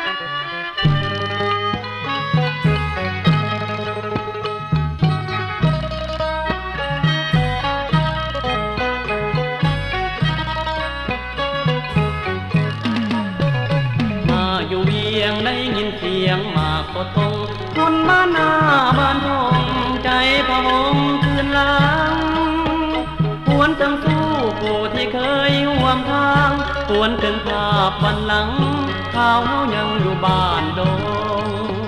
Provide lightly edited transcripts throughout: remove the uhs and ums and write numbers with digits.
อยู่เวียงได้ยินเสียงหมากก็ตรงคนบ้านนาบ้านทงใจพะวงคืนหลังหวนจังสู้ผู้ที่เคยห่วมทางหวนถึงภาพวันหลังข้าวเฮายังอยู่บ้านดง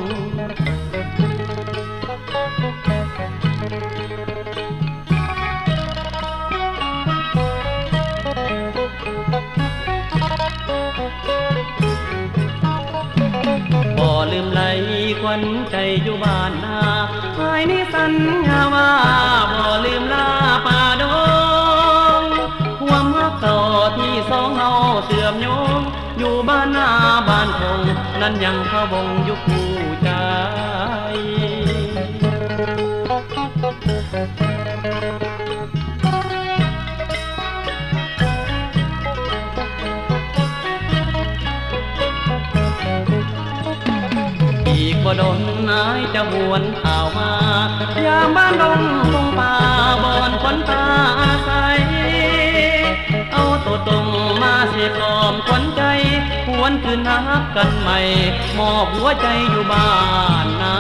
บ่ลืมไหลควันใจอยู่บ้านนาภายในสัญญาว่าบ่ลืมลาป่าดงความรักต่อที่สองเฮาเสื่อมโยงอยู่บ้านนาบ้านทงนั้นยังพะวงอยู่คู่ใจอีกบ่ดนนายจะหวนข่าวมายามบ้านดงคงป่าบอนควันตาอาศัยเอาตัวตรงมาเสียกลอมควันใจหวนคืนนักกันใหม่มอบหัวใจอยู่บ้านนา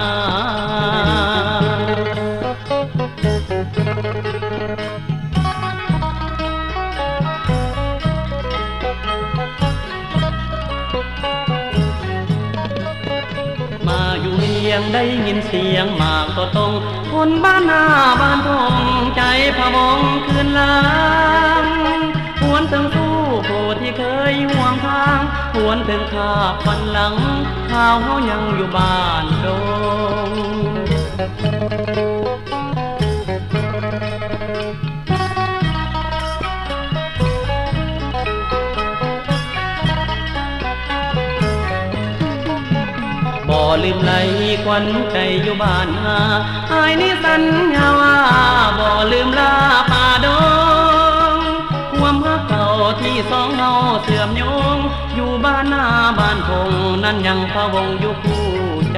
ยังได้ยินเสียงหมากก็ตรงคนบ้านนาบ้านทงใจพะวงคืนหลังหวนถึงสู้ผู้ที่เคยห่วงทางหวนถึงข้าฝันหลังข้าวเฮายังอยู่บ้านดงบ่ลืมไหลควันใจอยู่บ้านนาภายในสัญญาว่าบ่ลืมลาป่าดงความรักเก่าที่สองเฮาเสื่อมโยงอยู่บ้านนาบ้านทงนั้นยังพะวงอยู่คู่ใจ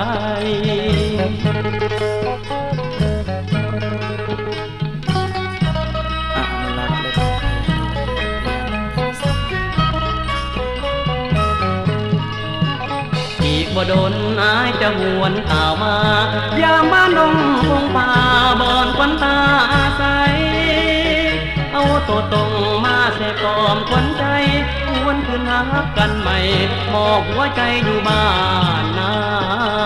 บ่โดนอายจะหวนข่าวมายามบ้านดงคงป่าบอนควันตาอาศัยเอาตัวตรงมาเสกลอมควันใจหวนคืนหากันใหม่มอบหัวใจอยู่บ้านนา